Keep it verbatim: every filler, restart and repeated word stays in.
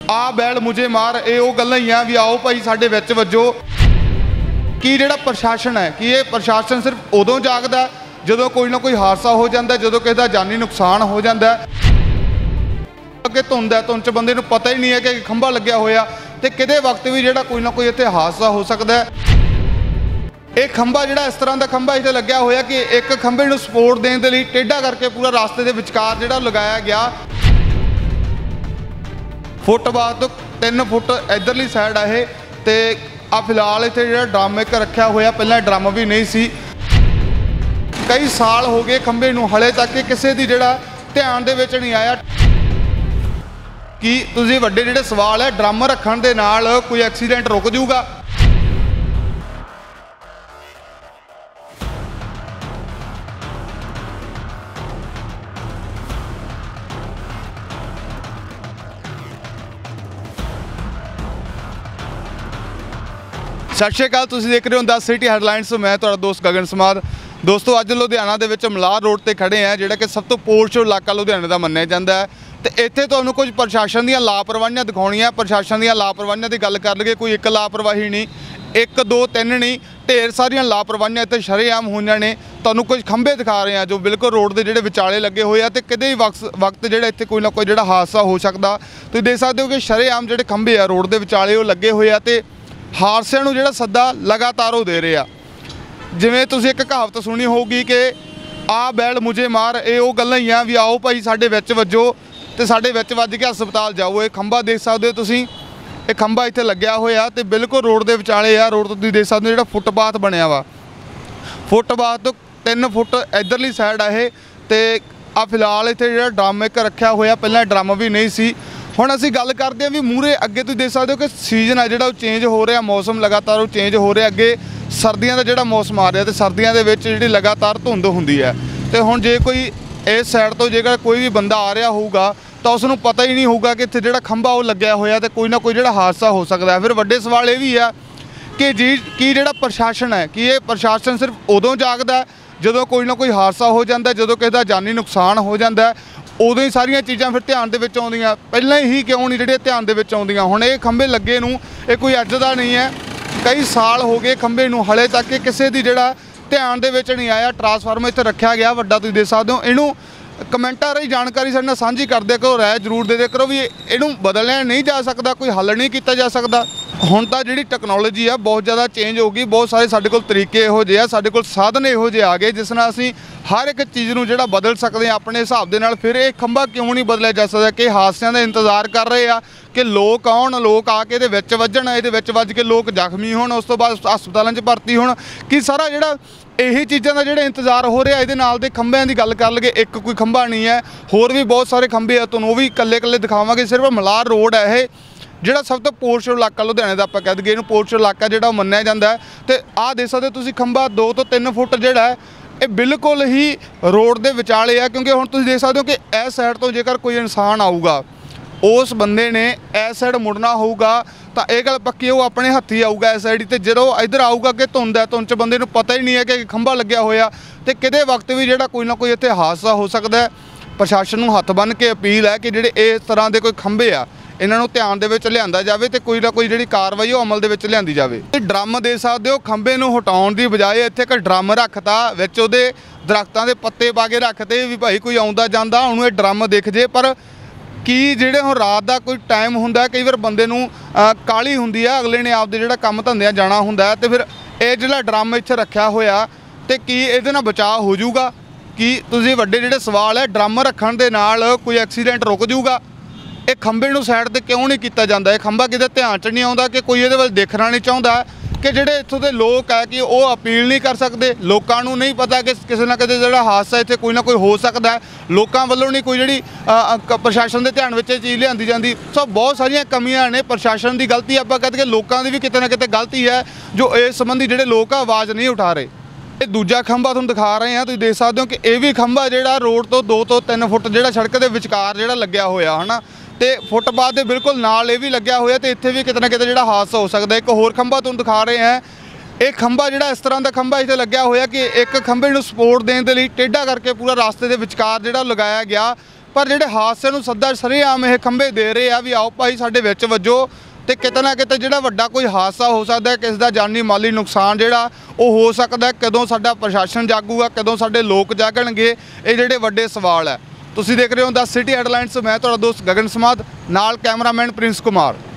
आ बैल मुझे मार ये वो गल्लां ही आ भी आओ भाई साडे विच वजो कि जिहड़ा प्रशासन है कि ये प्रशासन सिर्फ उदों जागदा जदों कोई ना कोई हादसा हो जाता, जदों किसी का जानी नुकसान हो जाता है। अगे धुंद है, धुंद च बंदे नूं पता ही नहीं है कि खंभा लग्या होया ते किते वक्त भी जिहड़ा कोई ना कोई इत्थे हादसा हो सकता है। एक खंभा जिहड़ा इस तरह का खंभा इत्थे लग्या होया कि एक खंभे नूं सपोर्ट देण दे लई टेढ़ा करके पूरा रास्ते दे विचकार जिहड़ा लगाया गया। फुटपाथ तो तीन फुट इधरली साइड है ते आ फिलहाल इत्थे जिहड़ा ड्रम एक रखा होया, पहला ड्रम भी नहीं सी। कई साल हो गए खंभे नूं, हले तक किसी दी जिहड़ा ध्यान दे विच नहीं आया कि तुसीं वड्डे जिहड़े सवाल है ड्रम रखण दे नाल कोई एक्सीडेंट रुक जूगा। सत श्री अकाल, तुसीं देख रहे हो दस सिटी हैडलाइनस। मैं तुहाडा दोस्त गगन समाद। दोस्तों अज लुधियाना दे विच मलार रोड ते खड़े हैं, जिहड़ा कि सब तो पोश इलाका लुधियाने का मन्निया जाता है। तो इत्थे तुहानूं कुछ प्रशासन दीयां लापरवाहियां दिखाउणीआं। प्रशासन दीयां लापरवाहियां की गल कर लईए, कोई एक लापरवाही नहीं, एक दो तीन नहीं, ढेर सारियां लापरवाहियां इत्थे शरेआम होईआं ने। तुहानूं कुछ खंभे दिखा रहे हैं जो बिल्कुल रोड के जिहड़े विचाले लगे हुए हैं, तो किते भी वक्त वक्त जिहड़ा इत्थे कोई ना कोई जिहड़ा हादसा हो सकदा। तुसीं देख सकदे हो कि शरेआम जिहड़े खंभे आ रोड के विचाले वो लगे हुए हैं ते हादसिਆਂ ਨੂੰ ਜਿਹੜਾ ਸੱਦਾ लगातार वो दे रहे आ। जिवें तुसीं एक कहावत सुनी होगी कि आ बैल मुझे मार ये वो गल्लां ही आ भी आओ भाई साडे विच वजो ते साडे विच वज के हस्पताल जाओ। ये खंभा देख सकदे हो तुसीं, ये खंभा इत्थे लग्या होया ते बिल्कुल रोड के विचाले आ। रोड तो तुसीं देख सकदे हो जिहड़ा फुटपाथ बनिया वा, फुटपाथ तो तीन फुट इधरली साइड है ते आ फिलहाल इत्थे जिहड़ा ड्रम एक रखा होया, पहला ड्रम भी नहीं सी। हुण असीं गल करते हैं भी मूहरे अगे तुसीं देख सकते हो कि सीजन है जिहड़ा चेंज हो रहा, मौसम लगातार वो चेंज हो रहा। अगे सर्दियों का जिहड़ा मौसम आ रहा तो सर्दियों के विच जिहड़ी लगातार धुंध हुंदी है, तो हुण जे कोई इस साइड तो जेकर कोई भी बंदा आ रहा होगा तो उसनूं पता ही नहीं होगा कि इत्थे जिहड़ा खंभा वो लग्या होया तो कोई ना कोई जिहड़ा हादसा हो सकता है। फिर वड्डे सवाल ये भी है कि जी कि जिहड़ा प्रशासन है कि ये प्रशासन सिर्फ उदों जागदा जदों कोई ना कोई हादसा हो जाता, जदों किसी का जानी नुकसान हो जाता है, उदों ही सारियां चीज़ां फिर ध्यान दे विच आउंदियां। पहलां ही क्यों नहीं जिहड़े ध्यान दे विच आउंदियां। हुण ये खंभे लगे नूं ये कोई अज दा नहीं है, कई साल हो गए खंभे नूं, हले तक किसी दी जिहड़ा ध्यान दे विच नहीं आया। ट्रांसफार्मर इत्थे रखा गया वड्डा, तुसीं देख सकदे हो। इहनूं कमेंटां राहीं जानकारी साडे नाल सांझी करदे करो, राय जरूर दे दे करो भी इहनूं बदलिया नहीं जा सकदा, कोई हल नहीं किया जा सकदा। हुण तां जिहड़ी टैक्नोलॉजी है बहुत ज़्यादा चेंज हो गई, बहुत सारे साडे कोल तरीके इहो जिहे आ, साडे कोल साधन इहो जिहे आ गए जिस नाल असीं हर एक चीज़ नूं जिहड़ा बदल सकते हैं अपने हिसाब दे नाल। फिर ये खंभा क्यों नहीं बदलिया जा सकदा कि हादसिਆਂ ਦਾ इंतजार कर रहे आ कि लोग आउण, लोग आके इहदे विच वजण, इहदे विच वज के लोग जख्मी होण, उस तो बाद हस्पतालों च भर्ती होण कि सारा जिहड़ा यही चीज़ों का जिहड़ा इंतजार हो रहा। इहदे नाल दे खंभिਆਂ की गल कर लगे, एक कोई खंभा नहीं है, होर भी बहुत सारे खंभे आ, तुहानूं वो भी कल्ले कल्ले दिखावांगे। सिर्फ मलार रोड है ये जिहड़ा सब तो पोश इलाका लुधियाने का आपां कह दईए, इहनूं पोश इलाका जिहड़ा मन्निया जाता है। तो आ देख सकदे तुसीं खंभा दो तो तीन फुट जिहड़ा है ये बिल्कुल ही रोड के विचाले है, क्योंकि हुण तुसीं देख सकदे हो कि इस साइड तो जेकर कोई इंसान आऊगा उस बंदे ने इस साइड मुड़ना होगा तो यह गल पक्की वो अपने हत्थी आऊगा इस साइड ते। जो इधर आऊगा कि धुंद है, धुंद च बंदे नूं पता ही नहीं है कि खंभा लग्या होया तो किते वक्त भी जिहड़ा कोई ना कोई इत्थे हादसा हो सकता है। प्रशासन नूं हत्थ बन के अपील है कि जिहड़े इस तरह के कोई खंभे आ इन्हां नूं ध्यान दे विच लिआंदा जावे ते कोई ना कोई जिहड़ी कार्रवाई वो अमल दे विच लिआंदी जावे। ड्रम दे सकदे हो, खंभे नूं हटाउण दी बजाए इत्थे इक ड्रम रखता, विच उहदे दरख्तां दे पत्ते पा के रखते भी भाई कोई आउंदा जांदा उहनूं ये ड्रम दिख जे। पर कि जिहड़े हुण रात दा कोई टाइम हुंदा, कई वार बंदे नूं काली हुंदी है, अगले ने आपदे जिहड़ा काम धंधिਆਂ जाना हुंदा है, ते फिर ये जिहड़ा ड्रम इत्थे रखिया होया ते कि इहदे नाल बचाव हो जूगा कि तुसीं वड्डे जिहड़े सवाल है ड्रम रखण दे नाल कोई एक्सीडेंट रुक जूगा। ये खंभे नूं साइड ते क्यों नहीं किया जाता? ये खंभा किते ध्यान च नहीं आउंदा कि कोई इहदे वल देखना नहीं चाहुंदा कि जिहड़े इत्थों दे लोग है कि वो अपील नहीं कर सकते। लोकां नूं नहीं पता कि किसी ना किसी जिहड़ा हादसा इत्थे कोई ना कोई हो सकता है, लोकां वल्लों नहीं कोई जिहड़ी प्रशासन के ध्यान विच चीज़ लिआंदी जांदी। सो बहुत सारियां कमियां ने, प्रशासन की गलती आपां कहदे कि लोकां दी भी किते ना किते गलती है जो इस संबंधी जिहड़े लोग आवाज़ नहीं उठा रहे। ये दूजा खंभा तुहानूं दिखा रहे हैं, तुसीं देख सकदे हो कि यह भी खंभा जिहड़ा रोड तो दो तो तीन फुट जिहड़ा सड़क के विचकार जिहड़ा लग्या होया है ना, तो फुटपाथ के बिल्कुल नाल ये भी लग्या होया तो इत्थे भी किते ना किते जिहड़ा हादसा हो सकता है। एक होर खंभा तुहानूं दिखा रहे हैं, एक खंभा जिहड़ा इस तरह का खंभा इत्थे लग्या होया कि एक खंभे नूं सपोर्ट देण दे लई टेढ़ा करके पूरा रास्ते के विचकार जिहड़ा लगाया गया। ਪਰ ਜਿਹੜੇ ਹਾਦਸੇ ਨੂੰ ਸੱਦਾ ਸਰੇਆਮ ਇਹ ਖੰਭੇ ਦੇ ਰਹੇ ਆ ਵੀ ਆਓ ਭਾਈ ਸਾਡੇ ਵਿੱਚ ਵੱਜੋ, ਤੇ ਕਿਤੇ ਨਾ ਕਿਤੇ ਜਿਹੜਾ ਵੱਡਾ ਕੋਈ ਹਾਦਸਾ ਹੋ ਸਕਦਾ ਹੈ, ਕਿਸੇ ਦਾ ਜਾਨੀ ਮਾਲੀ ਨੁਕਸਾਨ ਜਿਹੜਾ ਉਹ ਹੋ ਸਕਦਾ। ਕਦੋਂ ਸਾਡਾ ਪ੍ਰਸ਼ਾਸਨ ਜਾਗੂਗਾ, ਕਦੋਂ ਸਾਡੇ ਲੋਕ ਜਾਗਣਗੇ, ਇਹ ਜਿਹੜੇ ਵੱਡੇ ਸਵਾਲ ਹੈ। ਤੁਸੀਂ ਦੇਖ ਰਹੇ ਹੋ ਦ ਸਿਟੀ ਹੈਡਲਾਈਨਸ, ਮੈਂ ਤੁਹਾਡਾ ਦੋਸਤ ਗਗਨ ਸਮਾਦ, ਨਾਲ ਕੈਮਰਾਮੈਨ ਪ੍ਰਿੰਸ ਕੁਮਾਰ।